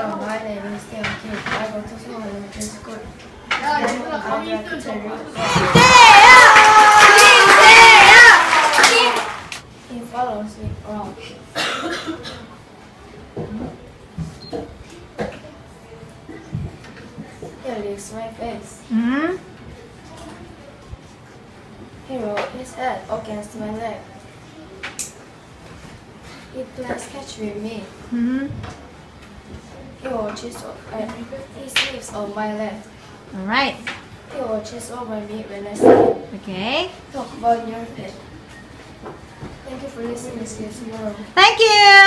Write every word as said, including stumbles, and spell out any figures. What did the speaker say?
Hello, my name is Theo Kim. I go to small elementary school. I would like to tell you he follows me around. He licks my face. Mm-hmm. He rolled his head against my leg. He plays catch with me. Mm-hmm. He watches uh, he sleeps on my lap. Alright. He watches over me when I sleep. Okay. Talk about your pet. Thank you for listening. See you tomorrow. Thank you!